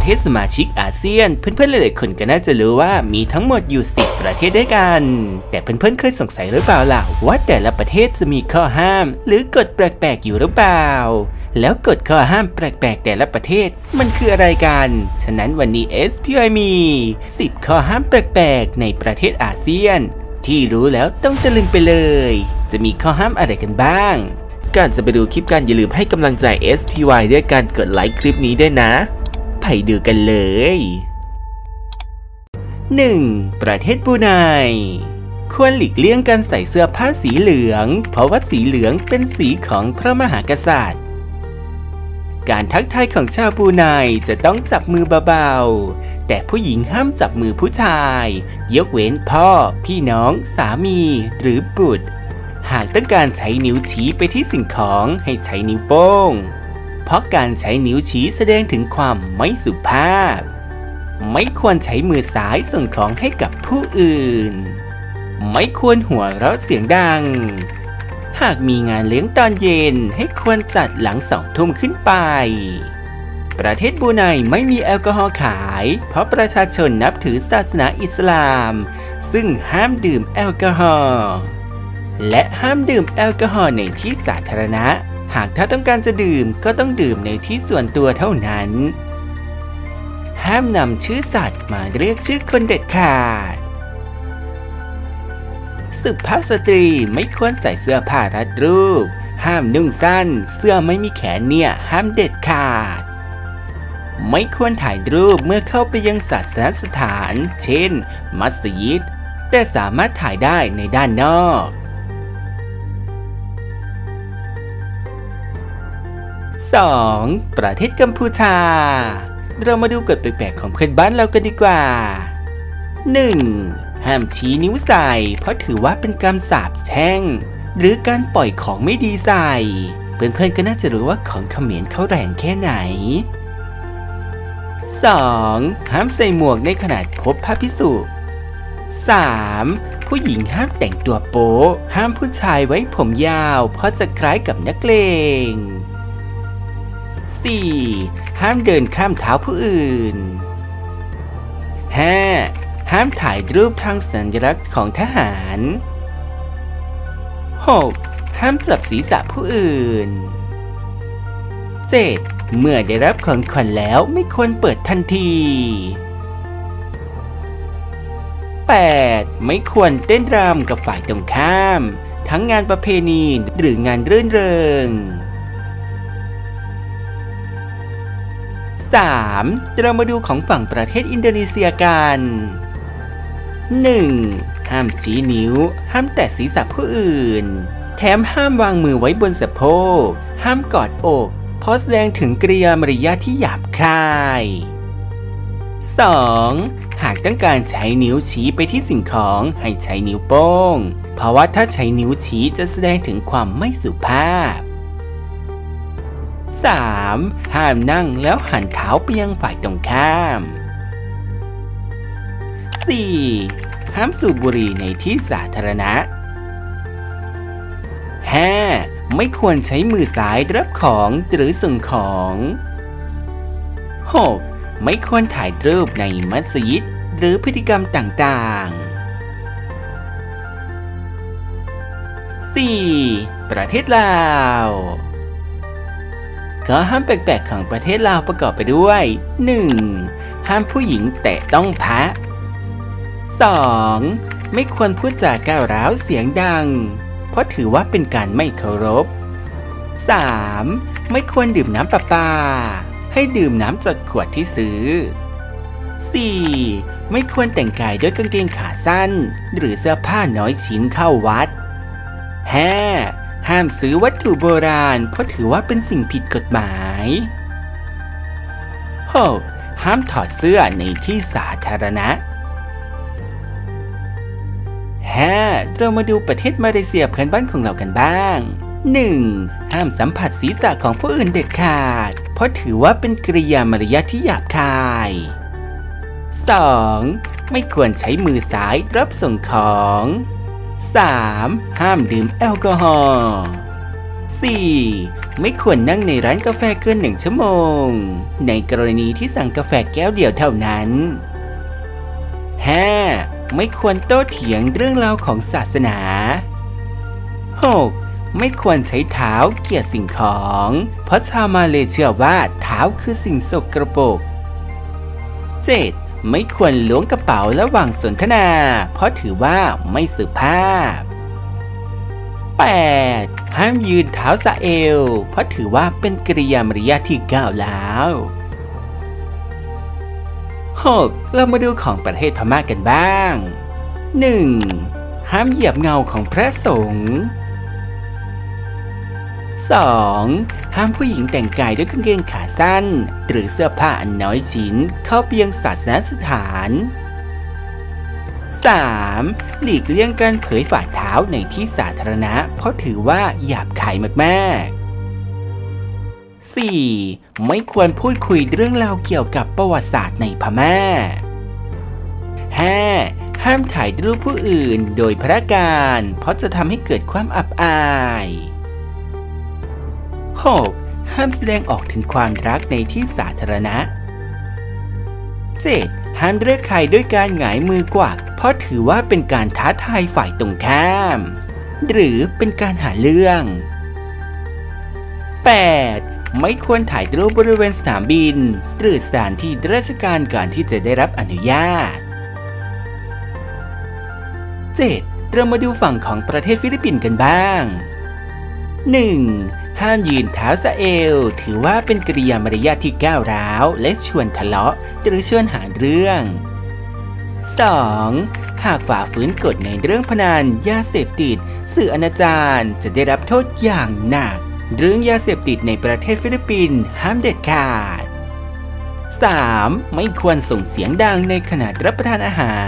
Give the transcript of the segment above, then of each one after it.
เทศสมาชิกอาเซียนเพื่อนๆหลายๆคนก็น่าจะรู้ว่ามีทั้งหมดอยู่10ประเทศด้วยกันแต่เพื่อนๆเคยสงสัยหรือเปล่าล่ะว่าแต่ละประเทศจะมีข้อห้ามหรือกฎแปลกๆอยู่หรือเปล่าแล้วกฎข้อห้ามแปลกๆแต่ละประเทศมันคืออะไรกันฉะนั้นวันนี้ SPY มี10ข้อห้ามแปลกๆในประเทศอาเซียนที่รู้แล้วต้องตะลึงไปเลยจะมีข้อห้ามอะไรกันบ้างก่อนจะไปดูคลิปกันอย่าลืมให้กำลังใจ SPY ด้วยการกดไลค์คลิปนี้ด้วยนะไปดูกันเลย 1. ประเทศบรูไนควรหลีกเลี่ยงการใส่เสื้อผ้าสีเหลืองเพราะว่าสีเหลืองเป็นสีของพระมหากษัตริย์การทักทายของชาวบรูไนจะต้องจับมือเบาๆแต่ผู้หญิงห้ามจับมือผู้ชายยกเว้นพ่อพี่น้องสามีหรือบุตรหากต้องการใช้นิ้วชี้ไปที่สิ่งของให้ใช้นิ้วโป้งเพราะการใช้นิ้วชี้แสดงถึงความไม่สุภาพไม่ควรใช้มือซ้ายส่งของให้กับผู้อื่นไม่ควรหัวเราะเสียงดังหากมีงานเลี้ยงตอนเย็นให้ควรจัดหลัง2 ทุ่มขึ้นไปประเทศบรูไนไม่มีแอลกอฮอล์ขายเพราะประชาชนนับถือศาสนาอิสลามซึ่งห้ามดื่มแอลกอฮอล์และห้ามดื่มแอลกอฮอล์ในที่สาธารณะหากถ้าต้องการจะดื่มก็ต้องดื่มในที่ส่วนตัวเท่านั้นห้ามนำชื่อสัตว์มาเรียกชื่อคนเด็ดขาดสุภาพสตรีไม่ควรใส่เสื้อผ้ารัดรูปห้ามนุ่งสั้นเสื้อไม่มีแขนเนี่ยห้ามเด็ดขาดไม่ควรถ่ายรูปเมื่อเข้าไปยังศาสนสถานเช่นมัสยิดแต่สามารถถ่ายได้ในด้านนอก2. ประเทศกัมพูชาเรามาดูกฎแปลกๆของเพื่อนบ้านเรากันดีกว่า 1. ห้ามชี้นิ้วใส่เพราะถือว่าเป็นการสาปแช่งหรือการปล่อยของไม่ดีใส่เพื่อนๆก็น่าจะรู้ว่าของเขมรเขาแรงแค่ไหน 2. ห้ามใส่หมวกในขณะพบพระภิกษุ 3. ผู้หญิงห้ามแต่งตัวโป๊ห้ามผู้ชายไว้ผมยาวเพราะจะคล้ายกับนักเลง 4. ห้ามเดินข้ามเท้าผู้อื่น 5. ห้ามถ่ายรูปทางสัญลักษณ์ของทหาร 6. ห้ามจับศีรษะผู้อื่น 7. เมื่อได้รับของขวัญแล้วไม่ควรเปิดทันที 8. ไม่ควรเต้นรำกับฝ่ายตรงข้ามทั้งงานประเพณีหรืองานรื่นเริง 3. เรามาดูของฝั่งประเทศอินโดนีเซียกัน 1. ห้ามชี้นิ้วห้ามแตะศีรษะผู้อื่นแถมห้ามวางมือไว้บนสะโพกห้ามกอดอกเพราะแสดงถึงกริยามารยาทที่หยาบคาย 2. หากต้องการใช้นิ้วชี้ไปที่สิ่งของให้ใช้นิ้วโป้งเพราะว่าถ้าใช้นิ้วชี้จะแสดงถึงความไม่สุภาพ 3. ห้ามนั่งแล้วหันเท้าไปยังฝ่ายตรงข้าม 4. ห้ามสูบบุหรี่ในที่สาธารณะ 5. ไม่ควรใช้มือซ้ายรับของหรือส่งของ 6. ไม่ควรถ่ายรูปในมัสยิดหรือพฤติกรรมต่างๆ 4. ประเทศลาวข้อห้ามแปลกๆของประเทศลาวประกอบไปด้วย 1. ห้ามผู้หญิงแตะต้องพระ 2. ไม่ควรพูดจาก้าวร้าวเสียงดังเพราะถือว่าเป็นการไม่เคารพ 3. ไม่ควรดื่มน้ำประปาให้ดื่มน้ำจากขวดที่ซื้อ 4. ไม่ควรแต่งกายด้วยกางเกงขาสั้นหรือเสื้อผ้าน้อยชิ้นเข้าวัด 5. ห้ามซื้อวัตถุโบราณเพราะถือว่าเป็นสิ่งผิดกฎหมาย 6. ห้ามถอดเสื้อในที่สาธารณะ 5. เรามาดูประเทศมาเลเซียเพื่อนบ้านของเรากันบ้าง 1. ห้ามสัมผัสศีรษะของผู้อื่นเด็ดขาดเพราะถือว่าเป็นกริยามารยาทที่หยาบคาย 2. ไม่ควรใช้มือซ้ายรับส่งของ 3. ห้ามดื่มแอลกอฮอล์ 4. ไม่ควรนั่งในร้านกาแฟเกิน1 ชั่วโมงในกรณีที่สั่งกาแฟแก้วเดียวเท่านั้น 5. ไม่ควรโต้เถียงเรื่องราวของศาสนา 6. ไม่ควรใช้เท้าเกี่ยสิ่งของเพราะชาวมาเลเชื่อว่าเท้าคือสิ่งสกปรก 7. ไม่ควรล้วงกระเป๋าระหว่างสนทนาเพราะถือว่าไม่สุภาพ 8. ห้ามยืนเท้าสะเอวเพราะถือว่าเป็นกริยามารยาทที่ก้าวร้าว 6. เรามาดูของประเทศพม่ากันบ้าง 1. ห้ามเหยียบเงาของพระสงฆ์ 2. ห้ามผู้หญิงแต่งกายด้วยกางเกงขาสั้นหรือเสื้อผ้าอันน้อยชิ้นเข้าไปยังศาสนสถาน 3. หลีกเลี่ยงการเผยฝ่าเท้าในที่สาธารณะเพราะถือว่าหยาบคายมากๆ 4. ไม่ควรพูดคุยเรื่องราวเกี่ยวกับประวัติศาสตร์ในพม่า 5. ห้ามถ่ายรูปผู้อื่นโดยพระการเพราะจะทำให้เกิดความอับอาย 6. ห้ามแสดงออกถึงความรักในที่สาธารณะ 7. ห้ามเรียกใครด้วยการหงายมือกวักเพราะถือว่าเป็นการท้าทายฝ่ายตรงข้ามหรือเป็นการหาเรื่อง 8. ไม่ควรถ่ายรูปบริเวณสนามบินหรือสถานที่ราชการก่อนที่จะได้รับอนุญาต 7. เรามาดูฝั่งของประเทศฟิลิปปินส์กันบ้าง 1. ห้ามยืนเท้าสะเอวถือว่าเป็นกริยามารยาทที่ก้าวร้าวและชวนทะเลาะหรือชวนหาเรื่อง 2. หากฝ่าฝืนกฎในเรื่องพนันยาเสพติดสื่ออนาจารจะได้รับโทษอย่างหนักเรื่องยาเสพติดในประเทศฟิลิปปินส์ห้ามเด็ดขาด 3. ไม่ควรส่งเสียงดังในขณะรับประทานอาหาร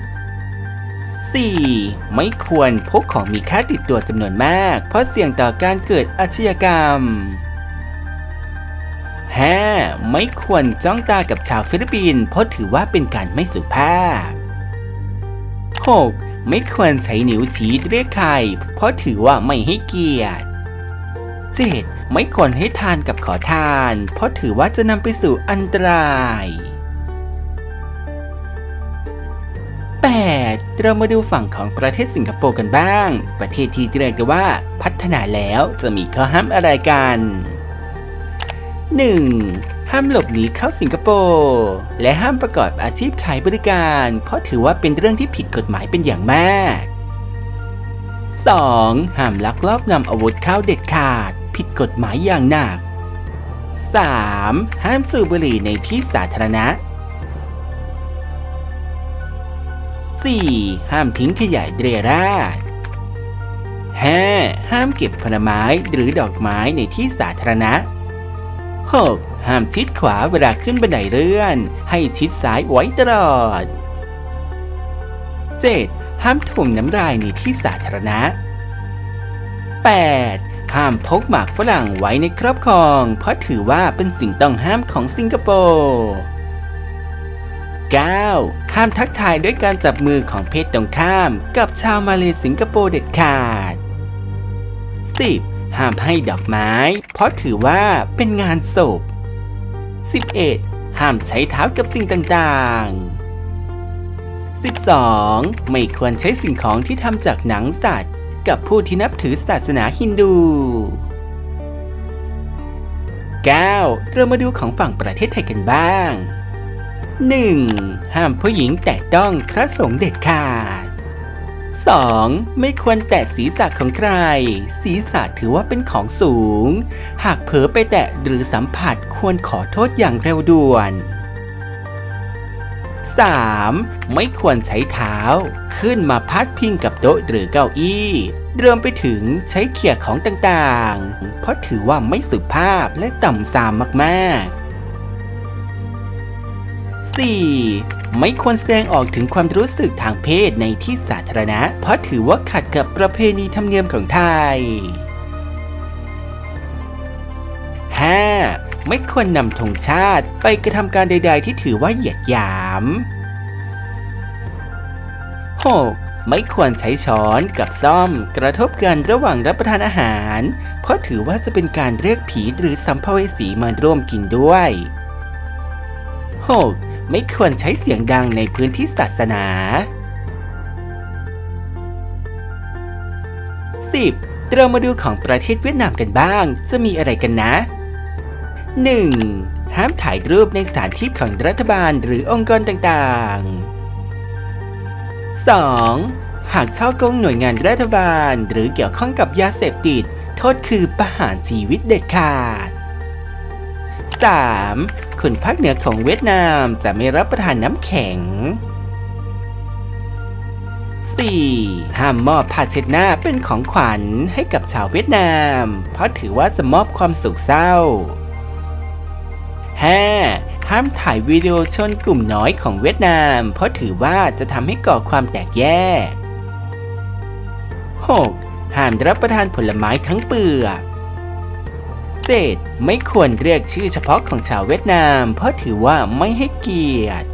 4. ไม่ควรพกของมีค่าติดตัวจำนวนมากเพราะเสี่ยงต่อการเกิดอาชญากรรม 5. ไม่ควรจ้องตากับชาวฟิลิปปินส์เพราะถือว่าเป็นการไม่สุภาพ 6. ไม่ควรใช้นิ้วชี้เรียกใครเพราะถือว่าไม่ให้เกียรติ 7. ไม่ควรให้ทานกับขอทานเพราะถือว่าจะนำไปสู่อันตราย 8. เรามาดูฝั่งของประเทศสิงคโปร์กันบ้างประเทศที่เรียกได้ว่าพัฒนาแล้วจะมีข้อห้ามอะไรกัน 1. ห้ามหลบหนีเข้าสิงคโปร์และห้ามประกอบอาชีพขายบริการเพราะถือว่าเป็นเรื่องที่ผิดกฎหมายเป็นอย่างมาก 2. ห้ามลักลอบนำอาวุธเข้าเด็ดขาดผิดกฎหมายอย่างหนัก 3. ห้ามสูบบุหรี่ในที่สาธารณะ 4. ห้ามทิ้งขยะเรี่ยราด 5. ห้ามเก็บผลไม้หรือดอกไม้ในที่สาธารณะ 6. ห้ามชิดขวาเวลาขึ้นบันไดเลื่อนให้ชิดซ้ายไว้ตลอด 7. ห้ามถมน้ำลายในที่สาธารณะ 8. ห้ามพกหมากฝรั่งไว้ในครอบครองเพราะถือว่าเป็นสิ่งต้องห้ามของสิงคโปร์ 9. ห้ามทักทายด้วยการจับมือของเพศตรงข้ามกับชาวมาเลสิงคโปร์เด็ดขาด 10. ห้ามให้ดอกไม้เพราะถือว่าเป็นงานศพ 11. ห้ามใช้เท้ากับสิ่งต่างๆ 12. ไม่ควรใช้สิ่งของที่ทำจากหนังสัตว์กับผู้ที่นับถือศาสนาฮินดู 9. เรามาดูของฝั่งประเทศไทยกันบ้าง 1. ห้ามผู้หญิงแตะต้องพระสงฆ์เด็ดขาด 2. ไม่ควรแตะศีรษะของใครศีรษะถือว่าเป็นของสูงหากเผลอไปแตะหรือสัมผัสควรขอโทษอย่างเร็วด่วน 3. ไม่ควรใช้เท้าขึ้นมาพาดพิงกับโต๊ะหรือเก้าอี้รวมไปถึงใช้เขี่ยของต่างๆเพราะถือว่าไม่สุภาพและต่ำทรามมากๆ 4. ไม่ควรแสดงออกถึงความรู้สึกทางเพศในที่สาธารณะเพราะถือว่าขัดกับประเพณีธรรมเนียมของไทย 5. ไม่ควรนำธงชาติไปกระทำการใดๆที่ถือว่าเหยียดหยาม 6. ไม่ควรใช้ช้อนกับซ่อมกระทบกันระหว่างรับประทานอาหารเพราะถือว่าจะเป็นการเรียกผีหรือสัมภเวสีมาร่วมกินด้วย 6. ไม่ควรใช้เสียงดังในพื้นที่ศาสนา 10. เรามาดูของประเทศเวียดนามกันบ้างจะมีอะไรกันนะ 1. ห้ามถ่ายรูปในสถานที่ของรัฐบาลหรือองค์กรต่างๆ 2. หากฉ้อโกงหน่วยงานรัฐบาลหรือเกี่ยวข้องกับยาเสพติดโทษคือประหารชีวิตเด็ดขาด 3. คนภาคเหนือของเวียดนามจะไม่รับประทานน้ำแข็ง 4. ห้ามมอบผ้าเช็ดหน้าเป็นของขวัญให้กับชาวเวียดนามเพราะถือว่าจะมอบความสุขเศร้า 5. ห้ามถ่ายวิดีโอชนกลุ่มน้อยของเวียดนามเพราะถือว่าจะทำให้ก่อความแตกแยก 6. ห้ามรับประทานผลไม้ทั้งเปลือก 7. ไม่ควรเรียกชื่อเฉพาะของชาวเวียดนามเพราะถือว่าไม่ให้เกียรติ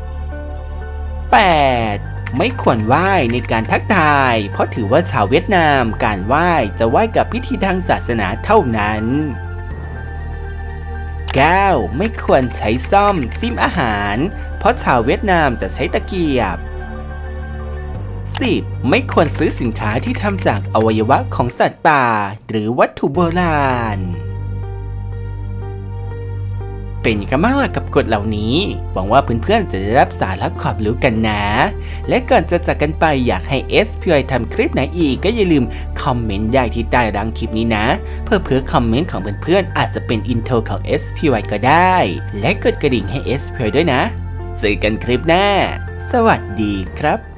8. ไม่ควรไหว้ในการทักทายเพราะถือว่าชาวเวียดนามการไหว้จะไหว้กับพิธีทางศาสนาเท่านั้น 9. ไม่ควรใช้ซ่อมจิ้มอาหารเพราะชาวเวียดนามจะใช้ตะเกียบ 10. ไม่ควรซื้อสินค้าที่ทำจากอวัยวะของสัตว์ป่าหรือวัตถุโบราณเป็นยังไงบ้างล่ะกับกฎเหล่านี้หวังว่าเพื่อนๆจะได้รับสาระความรู้กันนะและก่อนจะจากกันไปอยากให้ SPY ทำคลิปไหนอีกก็อย่าลืมคอมเมนต์ได้ที่ใต้ร่างคลิปนี้นะเพื่อคอมเมนต์ของเพื่อนๆอาจจะเป็นอินโทรของ SPY ก็ได้และกดกระดิ่งให้ SPY ด้วยนะเจอกันคลิปหน้าสวัสดีครับ